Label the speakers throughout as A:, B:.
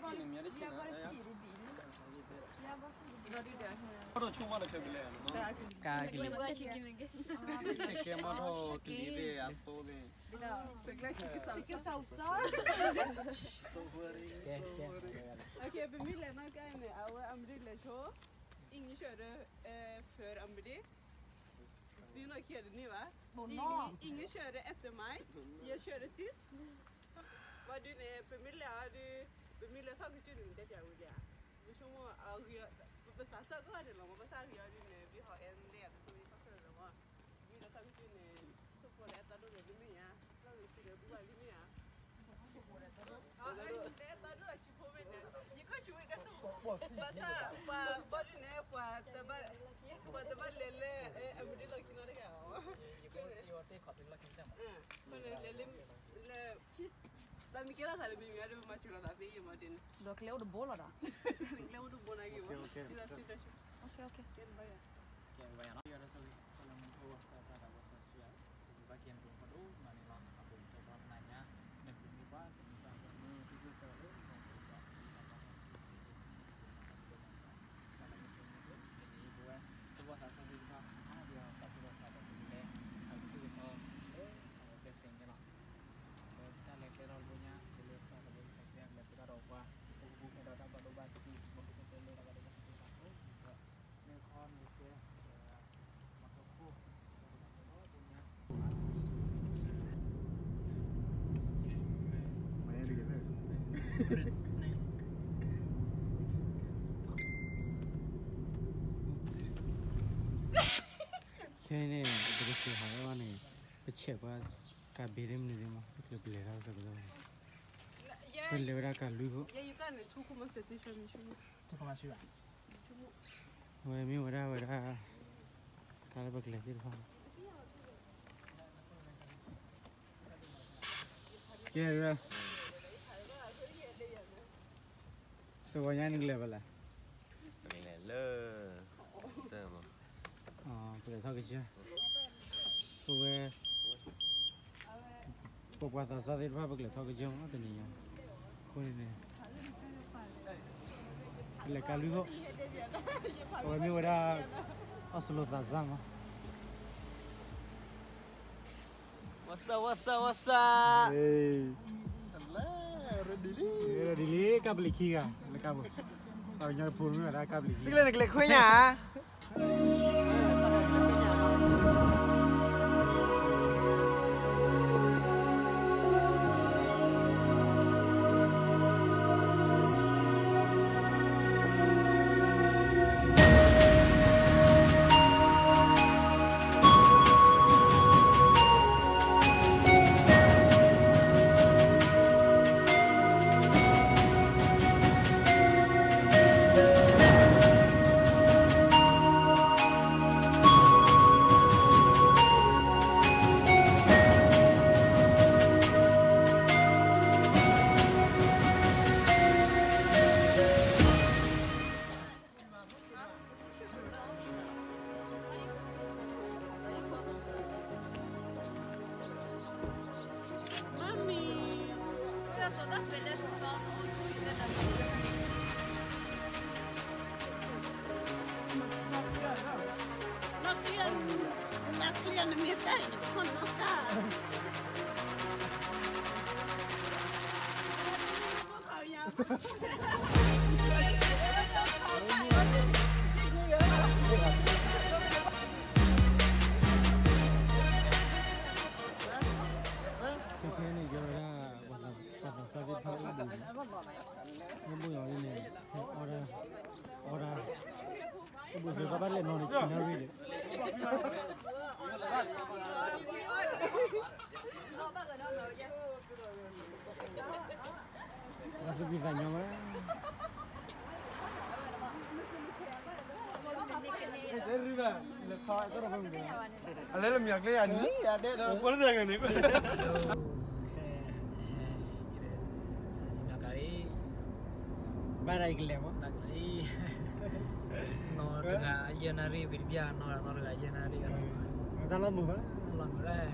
A: Ado cuma nak kebeli ya.
B: Kagili.
A: Cek mau kili apa ni?
C: Chicken sauce. Okej, bemidla nak kan awak ambil lecho. Ingen kör för Ambedi. Det är nog kört nu va? Ingen kör efter mig. Jag körde sist. Vad du är bemidla tagit ju det jag vill göra. Vi ska må avgöra. Besasa går det långt. Besasa gör du när vi har en led som vi tar för det va. Vi har tagit ju så på det där då det blir mer. Då vi ska det bli lite mer. Ja, det är då att på med det. Jag kan ju inte då. Basa vad du när på det var lele Ambedi lagi några gånger.
B: Jag det kort det lagi dem.
C: Lah mikir lah kalau bimi ada macam mana tapi ya macam.
D: Dah kelihatan udah bola dah.
C: Kelihatan udah bola lagi.
D: Okey.
C: Kian bayar.
B: Ya ada sekali kalau mau pada bahasa Swiss sebagai bagian dari padu Manila aku coba nanya dan berjumpa tentang itu terlalu jadi gue coba rasa juga dia tapi rasa boleh aku tu Besseggen lah kita lekeran punya boleh saya boleh saya lekeran apa buku ada pada batu semua kita boleh ada satu nekon gitu makaku punya
A: Mana dia kata? Kini berisi haiwan ni, kecil kabirim ni dia mah, kita beli rasa betul. Beli berapa kali bu?
C: Ya itu ane tu kuma seti fami cuma.
B: tu masih lah
A: Wah, ni berapa kalau berkelas dia faham. Kira tu banyak ni level lah.
E: Level sama.
A: Boleh tahu kerja. Suwe. Buat asal dia boleh tahu kerja apa ni ya. Kau ni. Lekal juga. Oh, ni ada Oslo tazama.
E: Wasa.
A: Hey.
E: Allah, redili.
A: Redili kabel kiga. Lekal. Tahu nyar pun ada kabel.
E: Segala nak kuenya.
C: Naklian meter ini kon maka. Kau ya.
A: Kira ni juara pada saat itu ibu yang ini orang ibu suka balik nori Norway. Aku bisa nyoba. Jadi dah, lepas itu orang pun. Ada lem yang kaya ni, ada boleh jangan ni.
B: Sajina kali
A: Barai gila mo.
B: lagi no juga jenari berbia no juga jenari kan
A: Dalam buka.
B: ulang dah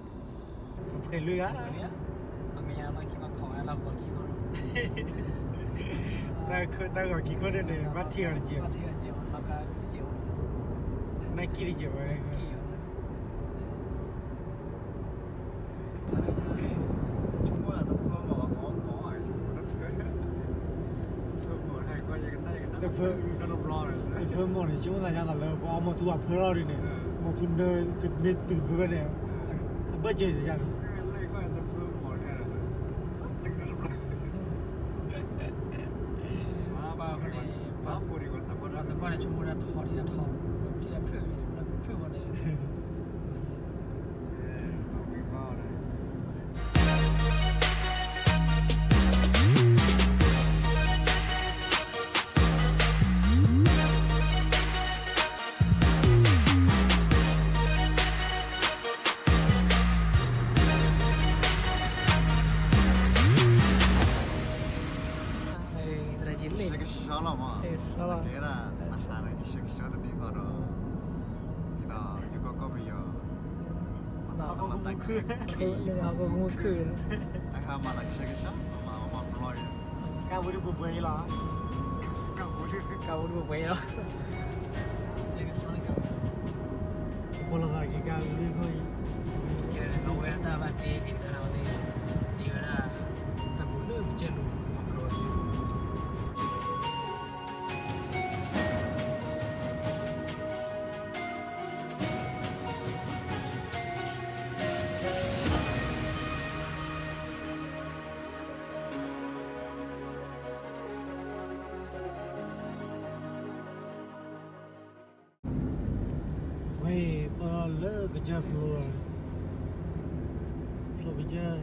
A: Perlu ya.
B: ya kami yang lagi mak kau yang lapor kiko
A: ta có kí con này bắt thiệt chiều
B: Bắt thiệt chiều nó cả chiều
A: nay kia đi chiều ấy
B: chiều
E: chúng mua là tập phơ mỏ hay chúng mua tập phơ mỏ hay coi như cái này
A: tập phơ
E: nó lop lo rồi
A: tập phơ mỏ này chúng ta nhà là có một thu phơ lo đi này một thu nơi cái bên từ bên này bây giờ thì chẳng
E: lấy coi tập phơ mỏ này là tính nó lop lo
B: vào cái này vào
E: mua đi còn tập phơ
B: vào tập này chúng mua là thọ thì là thọ thì là phơi chúng là phơi vào đây
E: cái kho này cái số là mà thế là sáng này cái số tự đi vào rồi đi vào chứ có bây giờ mà tao làm tay kia
B: họ có mua khử
E: ai ham mà là cái số mà lôi
A: cao với được bơi là
B: cầu được vậy đó cái số này cầu
A: một lần cái cao đi thôi
B: cái này Norway ta bắt đi cái nào đi ra ta muốn được cái chân rồi
A: Wait, look at your floor. Floor bây giờ.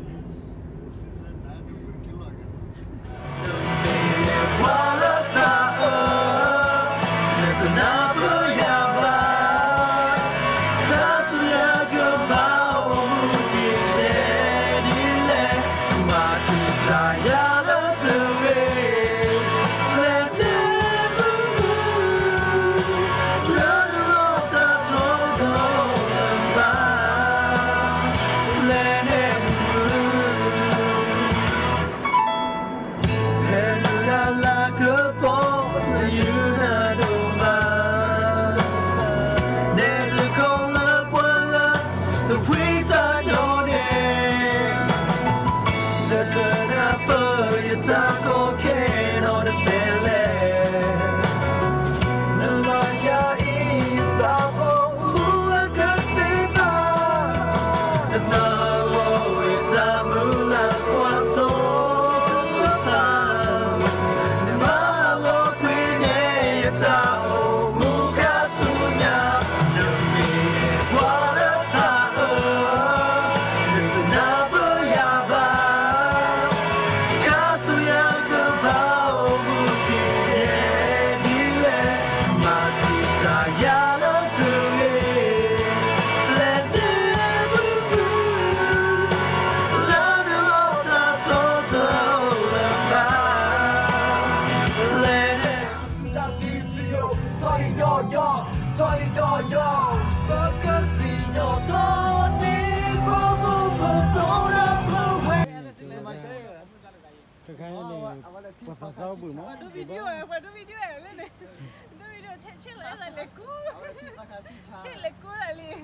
C: Phải đưa video lên này. Đưa video chết lại lấy cú. Chết lấy cú lại liền.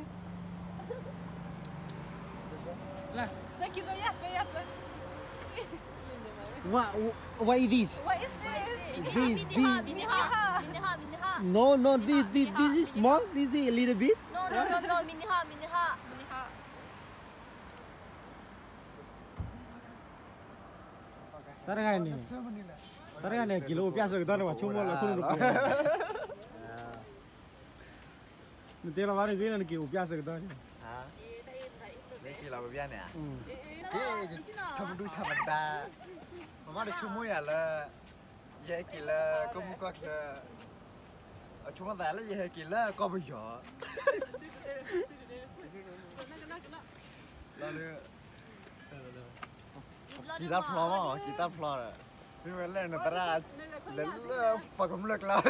C: Là, đây kia đây đấy.
A: What is this?
C: What is this?
D: Miniha.
A: No, this is small. This is a little bit.
D: No, miniha.
A: Tara này kilo piasa cái đó là chung là không được. Mình thấy là vào đây là kilo piasa cái đó.
E: Mấy kilo bia nè. Thầm đuôi thầm đà. Mà được chung mối là vậy kilo có một cái ở chung là vậy kilo có bây giờ. Kita floor rồi. Nhưng mà lên nó ra lên phải cũng lực lắm.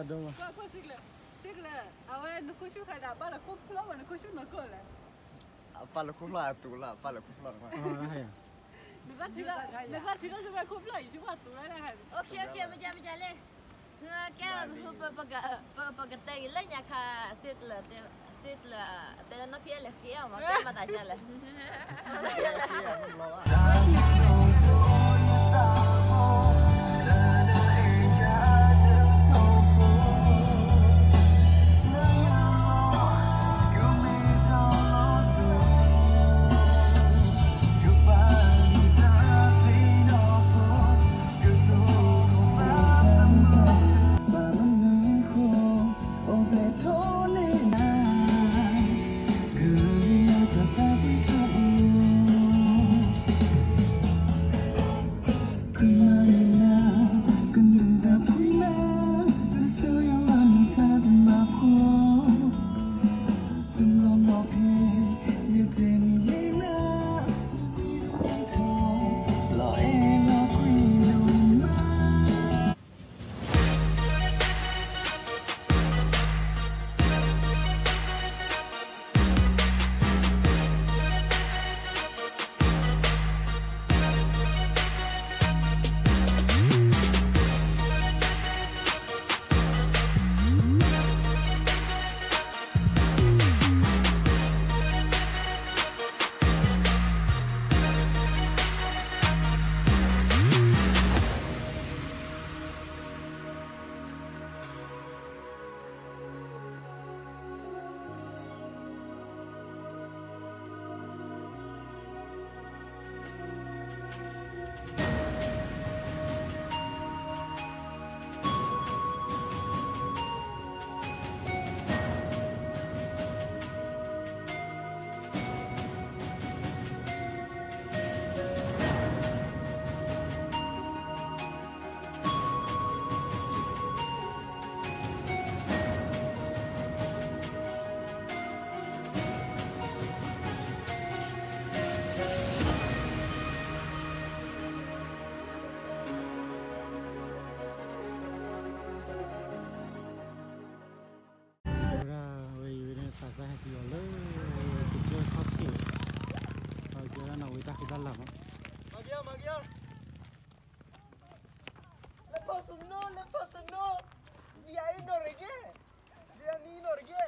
C: Sigla. Awe nukushu kada bala ko flow nukushu nakole.
E: apa lu kulah tu lah, apa lu kulah.
A: Oh, dah ya.
C: Nada tidak sebab kau pelai cuma tu lah kan.
D: Okey, macam leh. Kan pegatai lah yang setelah nak pilih kia, maka mata jalan.
B: Lepas no. Dia ini Norway. Dia ni Norway.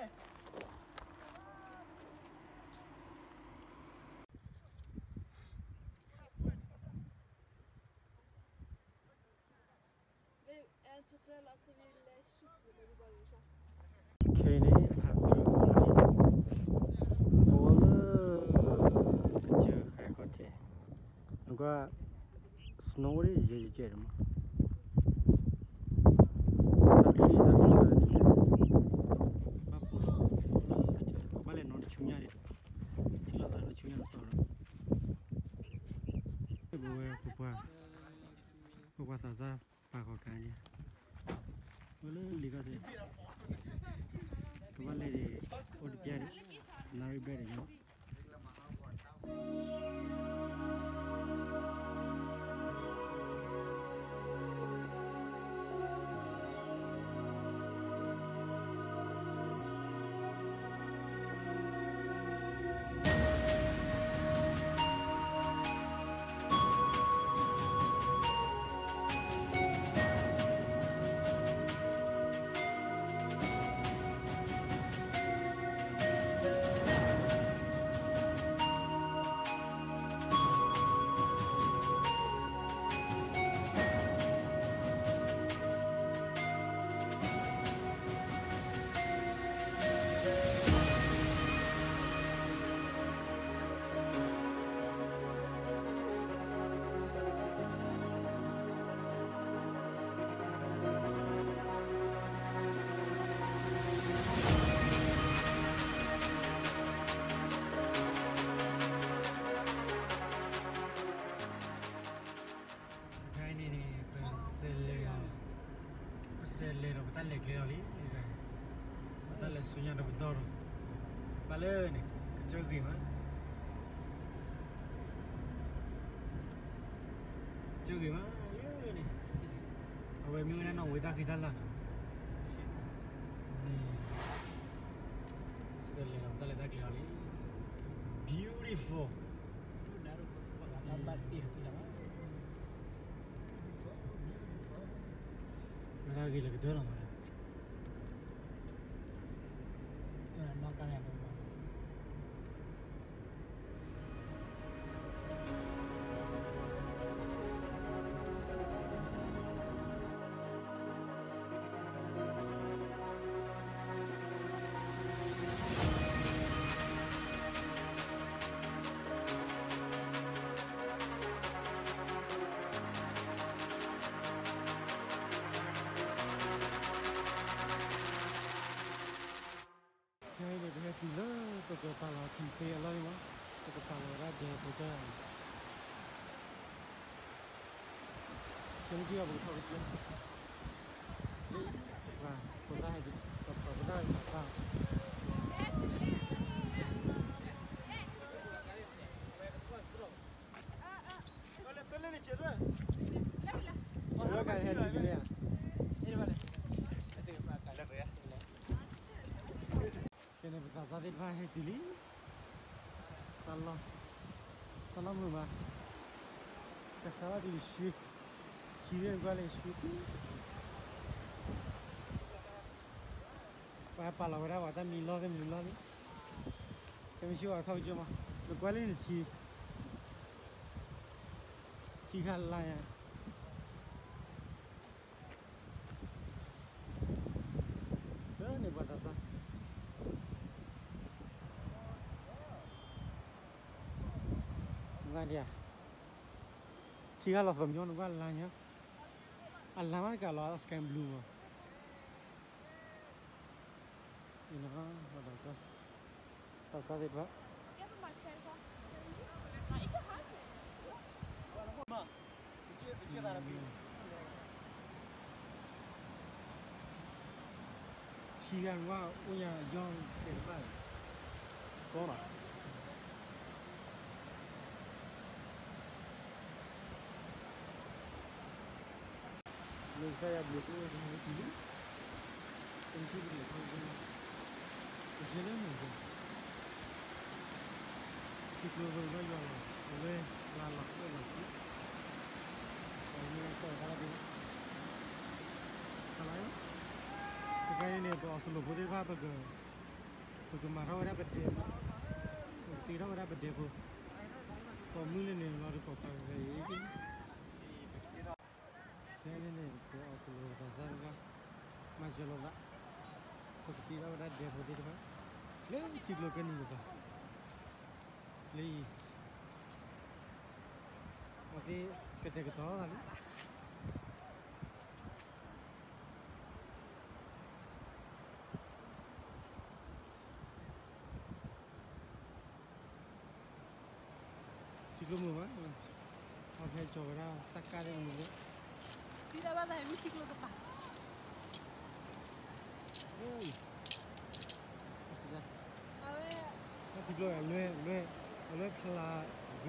A: Okey ni kerja kayak kote. Gua snow ni je rumah. Buat saja pakai boleh lihat deh. Kembali di Olimpiade, Norway ni. Selera betul le clear ni. Betul le sunya dah betul. Kala ni kecil gimana? Kecil gimana? Ni. Awak minggu ni nak weda kita lah. Ni selera betul le clear ni. beautiful.
B: Baru kau lambat tu jangan.
A: मेरा आगे लग दो ना हमारा
B: Nongkrong yang tu.
A: Đây là cái gì đó tôi có tao là thằng kia lấy mà tôi có tao là ra để tôi chơi chúng kia buổi thôi chứ và tôi ra thì tập ở đây là sao cái này là gì à cái này phải ra đi vài hay tí lý tao mưa mà cái sao đi shoot chỉ để qua lại shoot và bà lão ra bảo ta mình lo đi cái mình chưa thôi chưa mà được qua lên thì khá là à đó này bảo ta sao dia tiga lah from yon gua lanya alamat kalau sky blue ini ha pada sa deh pak tiga gua punya yon tempat sona mình sẽ được cái này tí em chưa được không cái gì nữa mình thịt vừa vừa bây giờ lên là lọc đây là chứ còn như tôi đã làm gì cái này tôi Oslo bữa đi vào bây giờ tôi mà ra bật đèn tí ra bật đèn thôi còn mưa lên này nó được có cái Ini ko Oslo dasarnya majalah pak. Seperti ada dia bodi tu pak. Lagi ciklo kan ni pak. Lagi. Mati kerja tahu kan? Ciklo mana? Apa yang coba tak kaya mungkin.
C: Tidak ada yang mesti keluar depan.
A: Oi. Sudah.
C: Awe.
A: Nanti keluar, lu pelah.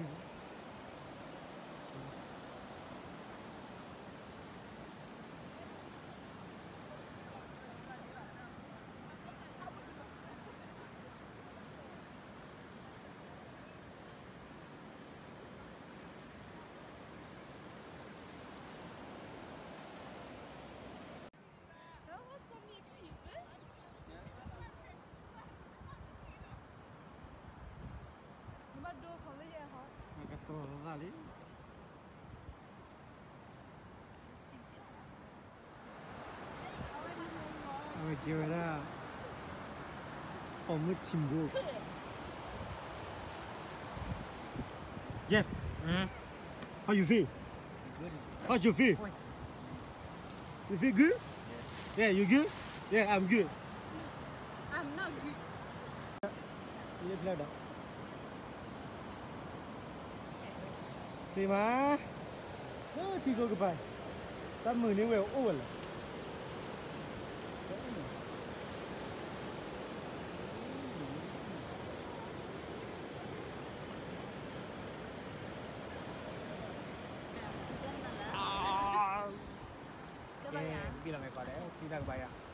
A: Betul sekali. Awak kira omut timbu. Jeff, how you feel?
B: Good.
A: How you feel? You feel good? Yeah, you good? Yeah, I'm good.
C: I'm not good.
A: Ini blood. Mà thì có cái bài ta mười nếu về ổn là
B: Bilang apa deh, sih dah bayar.